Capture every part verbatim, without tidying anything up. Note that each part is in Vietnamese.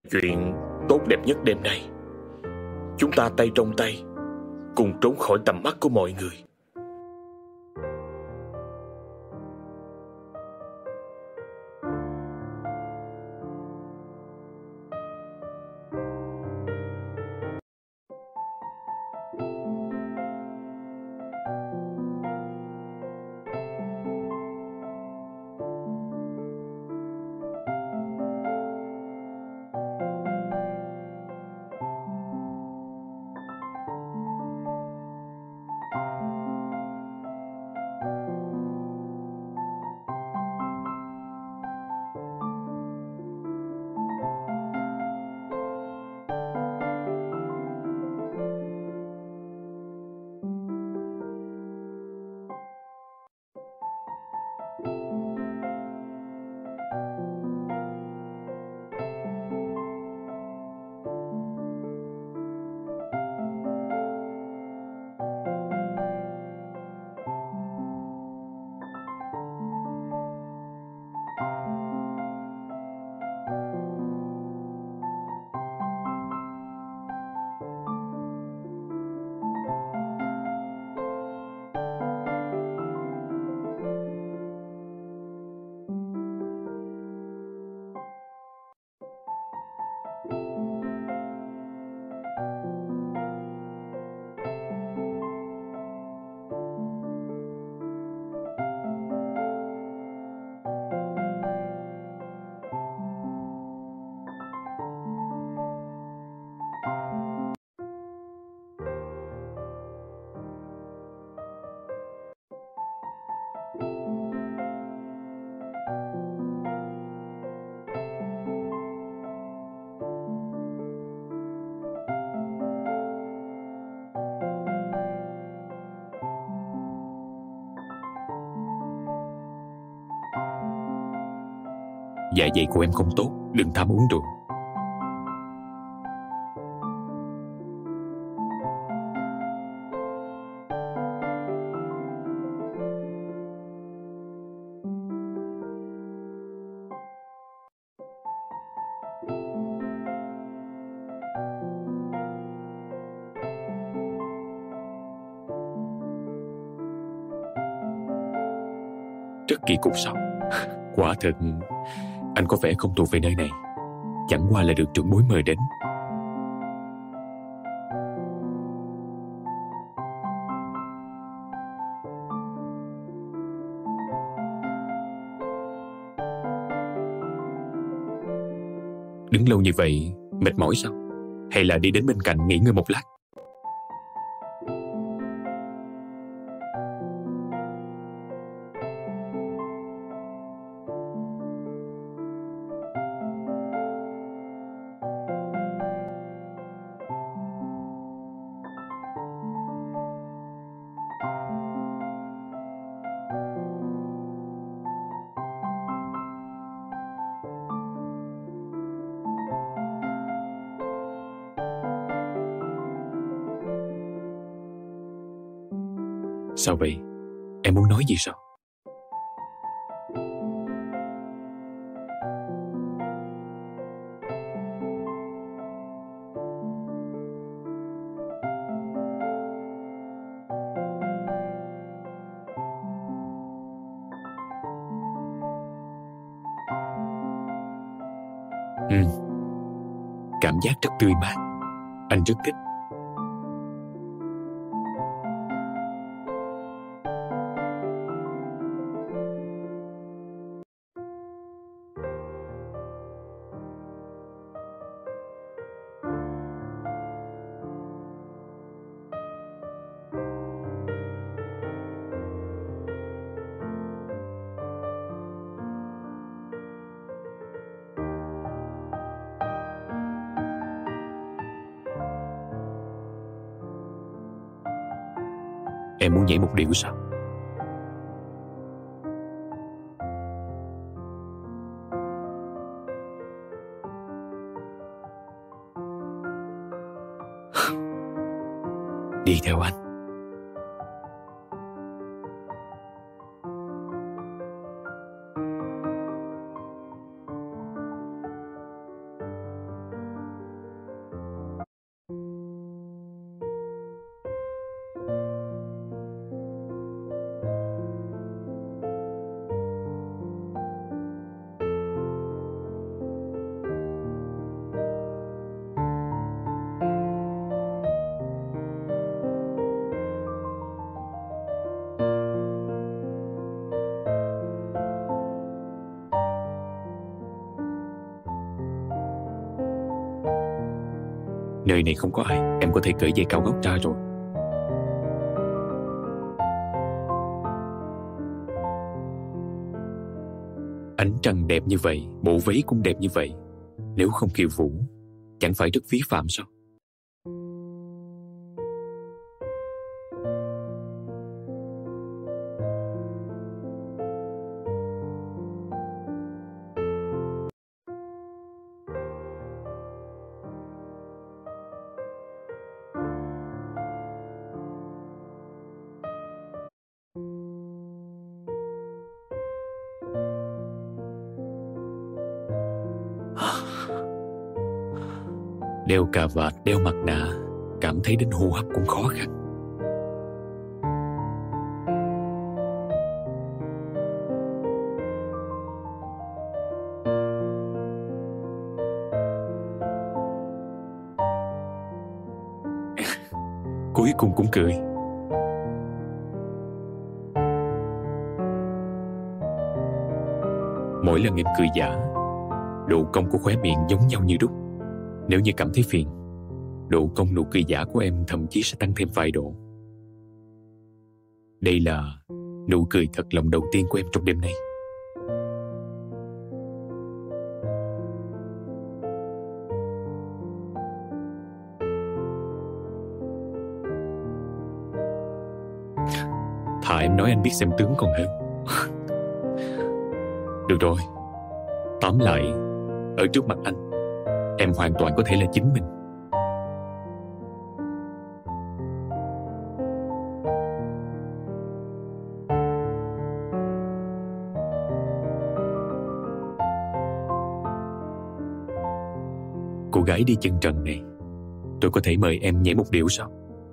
Chuyện tốt đẹp nhất đêm nay, chúng ta tay trong tay cùng trốn khỏi tầm mắt của mọi người. Dạ dày của em không tốt, đừng tham uống rượu. Rất kỳ cục sao? Quả thật, anh có vẻ không thuộc về nơi này. Chẳng qua là được trưởng bối mời đến. Đứng lâu như vậy, mệt mỏi sao? Hay là đi đến bên cạnh nghỉ ngơi một lát? Sao vậy? Em muốn nói gì sao? Ừ. Cảm giác rất tươi mát. Anh rất thích. Em muốn nhảy một điệu sao? Đi theo anh. Nơi này không có ai, em có thể cởi giày cao gót ra rồi. Ánh trăng đẹp như vậy, bộ váy cũng đẹp như vậy. Nếu không khiêu vũ, chẳng phải rất phí phạm sao? Đeo cà vạt, đeo mặt nạ, cảm thấy đến hô hấp cũng khó khăn. Cuối cùng cũng cười. Mỗi lần em cười giả, độ cong của khóe miệng giống nhau như đúc. Nếu như cảm thấy phiền, độ cong nụ cười giả của em thậm chí sẽ tăng thêm vài độ. Đây là nụ cười thật lòng đầu tiên của em trong đêm nay. Thà em nói anh biết xem tướng còn hơn. Được rồi, tóm lại, ở trước mặt anh, em hoàn toàn có thể là chính mình. Cô gái đi chân trần này, tôi có thể mời em nhảy một điệu sao?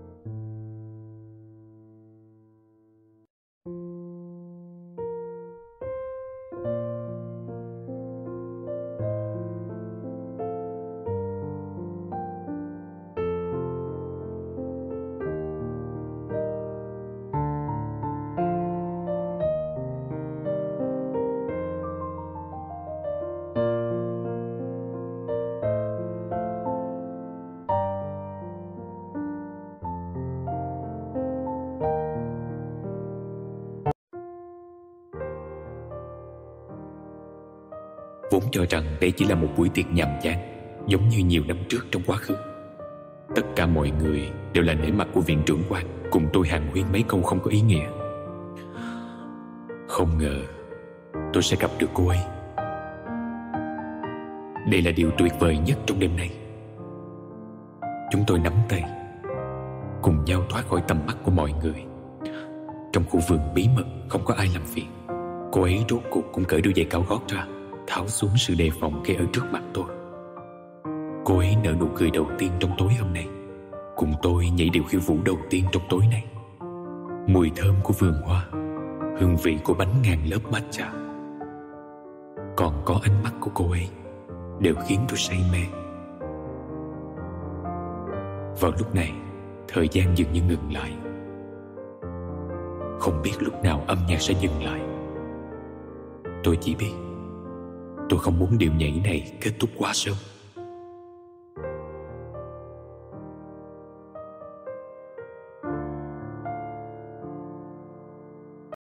Vốn cho rằng đây chỉ là một buổi tiệc nhàm chán, giống như nhiều năm trước trong quá khứ. Tất cả mọi người đều là nể mặt của viện trưởng quan, cùng tôi hàn huyên mấy câu không có ý nghĩa. Không ngờ tôi sẽ gặp được cô ấy. Đây là điều tuyệt vời nhất trong đêm nay. Chúng tôi nắm tay, cùng nhau thoát khỏi tầm mắt của mọi người. Trong khu vườn bí mật không có ai làm phiền, cô ấy rốt cuộc cũng cởi đôi giày cao gót ra, tháo xuống sự đề phòng kê ở trước mặt tôi. Cô ấy nở nụ cười đầu tiên trong tối hôm nay, cùng tôi nhảy điệu khiêu vũ đầu tiên trong tối nay. Mùi thơm của vườn hoa, hương vị của bánh ngàn lớp matcha, còn có ánh mắt của cô ấy đều khiến tôi say mê. Vào lúc này, thời gian dường như ngừng lại. Không biết lúc nào âm nhạc sẽ dừng lại. Tôi chỉ biết tôi không muốn điệu nhảy này kết thúc quá sớm.